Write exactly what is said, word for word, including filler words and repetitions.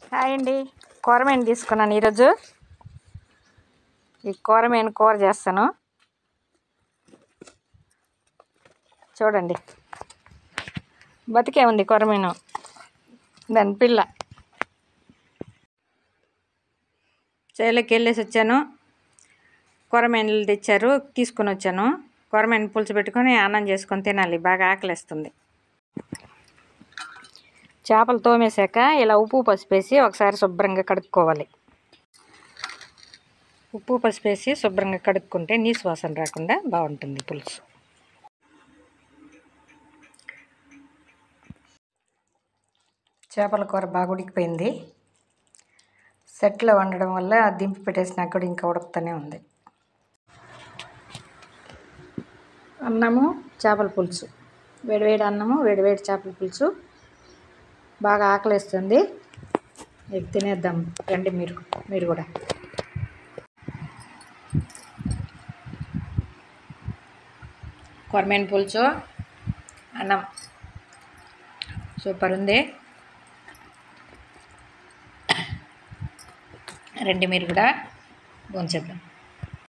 Hi అండి. కూరమేను తీసుకున్నాను ఈరోజు. ఈ కూరమేను కూర చేస్తాను. చూడండి, బతికే ఉంది కూరమేను, దాని పిల్ల. చేలోకి వెళ్ళేసి వచ్చాను. కూరమేనులు తెచ్చారు, తీసుకొని వచ్చాను. కూరమేను పులుసు పెట్టుకొని అన్నం చేసుకొని తినాలి, బాగా ఆకలిస్తుంది. చేపలు తోమేశాక ఇలా ఉప్పు పసుపు వేసి ఒకసారి శుభ్రంగా కడుక్కోవాలి. ఉప్పు పసుపు వేసి శుభ్రంగా కడుక్కుంటే నీసు వాసన రాకుండా బాగుంటుంది పులుసు. చేపల కూర బాగా ఉడికిపోయింది. సెట్లో వండడం వల్ల దింపి పెట్టేసినాక కూడా ఇంకా ఉడుకుతూనే ఉంది. అన్నము చేపల పులుసు, వేడివేడి అన్నము వేడివేడి చేపల పులుసు. బాగా ఆకలిస్తుంది, ఇక తినేద్దాం రండి మీరు మీరు కూడా. కూరమేను పులుసు అన్నం సూపర్ ఉంది. రండి మీరు కూడా భోంచేద్దాం.